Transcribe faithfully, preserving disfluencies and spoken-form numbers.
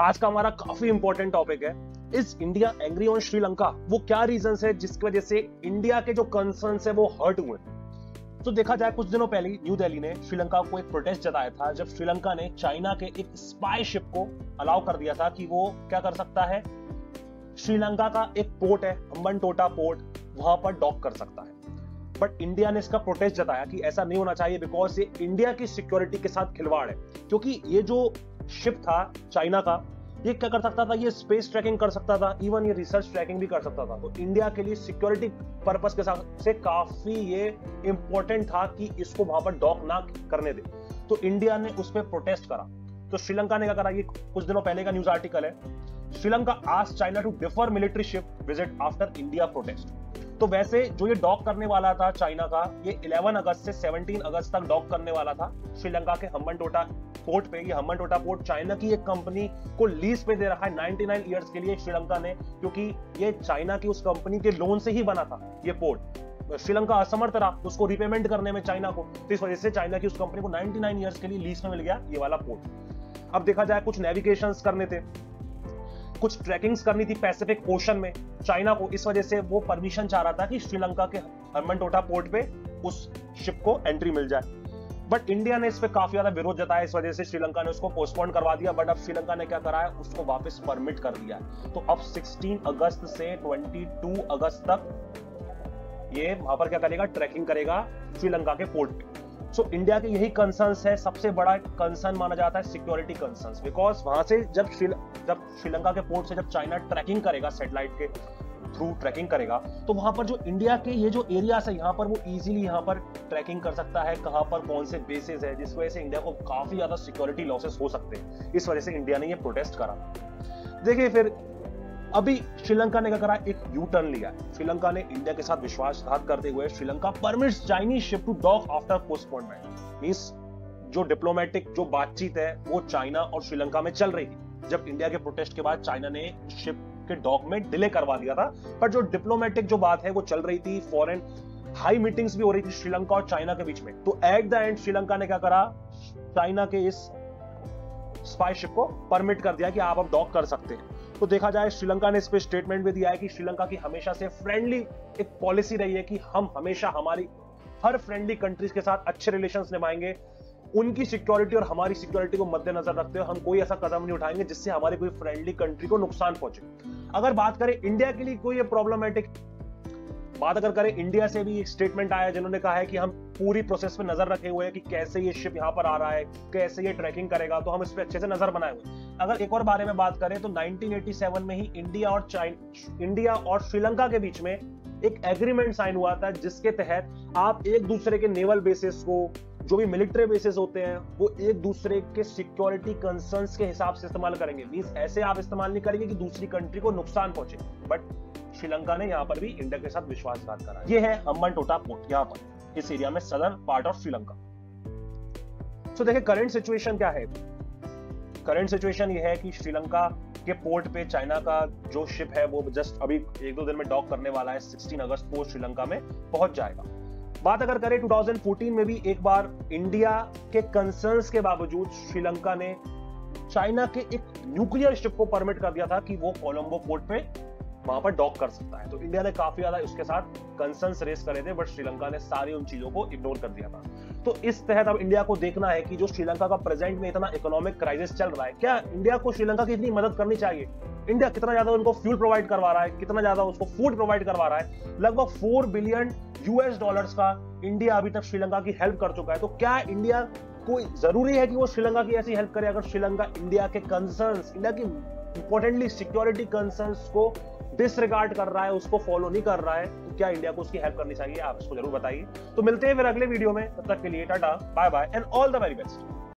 आज का हमारा काफी इंपॉर्टेंट टॉपिक है, is India angry on Sri Lanka? वो क्या रीजन है जिसकी वजह से इंडिया के जो कंसर्न्स है वो हर्ट हुए? तो देखा जाए कुछ दिनों पहले न्यू दिल्ली ने श्रीलंका को एक प्रोटेस्ट जताया था जब श्रीलंका ने चाइना के एक स्पाई शिप को अलाउ कर दिया था कि वो क्या कर सकता है, श्रीलंका का एक पोर्ट है हम्बनटोटा पोर्ट, वहां पर डॉक कर सकता है। बट इंडिया ने इसका प्रोटेस्ट जताया कि ऐसा नहीं होना चाहिए बिकॉज ये इंडिया की सिक्योरिटी के साथ खिलवाड़ है, क्योंकि ये जो शिप था चाइना का, ये क्या कर सकता था, ये स्पेस ट्रैकिंग कर सकता था, इवन ये रिसर्च ट्रैकिंग भी कर सकता था। तो इंडिया के लिए सिक्योरिटी पर्पस के साथ से काफी ये इंपॉर्टेंट था कि इसको वहां पर डॉक ना करने दे। तो इंडिया ने उस पर प्रोटेस्ट करा। तो श्रीलंका ने क्या करा, ये कुछ दिनों पहले का न्यूज आर्टिकल है, Sri Lanka asked China to defer military ship visit after India protest. तो वैसे जो ये डॉक करने वाला था चाइना का, ये ग्यारह अगस्त से सत्रह अगस्त तक डॉक करने वाला था श्रीलंका के हम्बनटोटा पोर्ट पे। ये हम्बनटोटा पोर्ट चाइना की एक कंपनी को लीज पे दे रखा है निन्यानवे इयर्स के लिए श्रीलंका ने, क्योंकि ये चाइना की उस कंपनी के लोन से ही बना था ये पोर्ट। श्रीलंका असमर्थ रहा उसको रिपेमेंट करने में चाइना को, तो इस वजह से चाइना की उस कंपनी को निन्यानवे इयर्स के लिए लीज में मिल गया ये वाला पोर्ट। अब देखा जाए कुछ नेविगेशंस करने थे, कुछ ट्रैकिंग्स करनी थी पैसिफिक ओशन में चाइना को, इस वजह से वो परमिशन चाह रहा था कि श्रीलंका के हम्बनटोटा पोर्ट पे उस शिप को एंट्री मिल जाए। बट इंडिया ने इस पे काफी ज्यादा विरोध जताया, इस वजह से श्रीलंका ने उसको पोस्टपोन करवा दिया। बट अब श्रीलंका ने क्या करा है, उसको वापस परमिट कर दिया। तो अब सोलह अगस्त से बाईस अगस्त तक ये वहां पर क्या करेगा, ट्रैकिंग करेगा श्रीलंका के पोर्ट पे। सो so, इंडिया के यही कंसर्न्स है, सबसे बड़ा कंसर्न माना जाता है सिक्योरिटी कंसर्न्स, बिकॉज वहां से जब श्री जब श्रीलंका के पोर्ट से जब चाइना ट्रैकिंग करेगा, सैटेलाइट के थ्रू ट्रैकिंग करेगा, तो वहां पर जो इंडिया के ये जो एरियाज है यहाँ पर वो इजीली यहाँ पर ट्रैकिंग कर सकता है, कहां पर कौन से बेसेस है, जिस वजह से इंडिया को काफी ज्यादा सिक्योरिटी लॉसेस हो सकते हैं। इस वजह से इंडिया ने ये प्रोटेस्ट करा। देखिए फिर अभी श्रीलंका ने क्या करा, एक यू टर्न लिया है। श्रीलंका ने इंडिया के साथ विश्वासघात करते हुए Sri Lanka permits Chinese ship to dock after postponement. Means जो डिप्लोमेटिक जो बातचीत है वो चाइना और श्रीलंका में चल रही थी, जब इंडिया के प्रोटेस्ट के बाद चाइना ने शिप के डॉक में डिले करवा दिया था, पर जो डिप्लोमेटिक जो बात है वो चल रही थी, फॉरेन हाई मीटिंग्स भी हो रही थी श्रीलंका और चाइना के बीच में। तो एट द एंड श्रीलंका ने क्या करा, चाइना के इस स्पाई शिप को परमिट कर दिया कि आप अब डॉक कर सकते हैं। तो देखा जाए श्रीलंका ने इस पे स्टेटमेंट भी दिया है कि श्रीलंका की हमेशा से फ्रेंडली एक पॉलिसी रही है कि हम हमेशा हमारी हर फ्रेंडली कंट्रीज के साथ अच्छे रिलेशंस निभाएंगे, उनकी सिक्योरिटी और हमारी सिक्योरिटी को मद्देनजर रखते हुए हम कोई ऐसा कदम नहीं उठाएंगे जिससे हमारी कोई फ्रेंडली कंट्री को नुकसान पहुंचे। अगर बात करें इंडिया के लिए कोई ये प्रॉब्लमेटिक बात अगर करें, इंडिया से भी एक स्टेटमेंट आया जिन्होंने कहा है कि हम पूरी प्रोसेस पे नजर रखे हुए हैं कि कैसे ये शिप यहाँ पर आ रहा है, कैसे ये ट्रैकिंग करेगा, तो हम इस पे अच्छे से नजर बनाए हुए। अगर एक और बारे में बात करें तो नाइनटीन एटी सेवन में ही इंडिया और चाइना इंडिया और श्रीलंका के बीच में एक एग्रीमेंट साइन हुआ था, जिसके तहत आप एक दूसरे के नेवल बेसिस को, जो भी मिलिट्री बेसिस होते हैं, वो एक दूसरे के सिक्योरिटी कंसर्न्स के हिसाब से इस्तेमाल करेंगे। मींस ऐसे आप इस्तेमाल नहीं करेंगे कि दूसरी कंट्री को नुकसान पहुंचे। बट श्रीलंका ने यहां पर भी इंडिया के साथ विश्वासघात करा। ये है हम्बनटोटा पोर्ट, यहां पर इस एरिया में सदर्न पार्ट ऑफ श्रीलंका। तो देखिए करंट सिचुएशन क्या है। करंट सिचुएशन ये है कि श्रीलंका के पोर्ट पे चाइना का जो शिप है वो जस्ट अभी एक दो दिन में डॉक करने वाला है, सोलह अगस्त को श्रीलंका में पहुंच जाएगा। बात अगर करें दो हज़ार चौदह में भी एक बार इंडिया के कंसर्न्स के बावजूद श्रीलंका ने चाइना के एक न्यूक्लियर शिप को परमिट कर दिया था कि वो कोलंबो पोर्ट पे वहां पर डॉक कर सकता है। तो इंडिया ने काफी ज्यादा उसके साथ कंसर्न्स रेस करे थे, बट श्रीलंका ने सारी उन चीजों को इग्नोर कर दिया था। तो इस तहत अब इंडिया को देखना है कि जो श्रीलंका का प्रेजेंट में इतना इकोनॉमिक क्राइसिस चल रहा है, क्या इंडिया को श्रीलंका की इतनी मदद करनी चाहिए? इंडिया कितना ज्यादा उनको फ्यूल प्रोवाइड करवा रहा है, कितना ज्यादा उसको फूड प्रोवाइड करवा रहा है। लगभग फोर बिलियन यूएस डॉलर्स का इंडिया अभी तक श्रीलंका की हेल्प कर चुका है। तो क्या इंडिया को जरूरी है कि वो श्रीलंका की ऐसी हेल्प करे? अगर श्रीलंका इंडिया के कंसर्न्स, इंडिया की इंपॉर्टेंटली सिक्योरिटी कंसर्न्स को डिसरिगार्ड कर रहा है, उसको फॉलो नहीं कर रहा है, तो क्या इंडिया को उसकी हेल्प करनी चाहिए? आप इसको जरूर बताइए। तो मिलते हैं फिर अगले वीडियो में, तब तक के लिए tata bye bye and all the very best.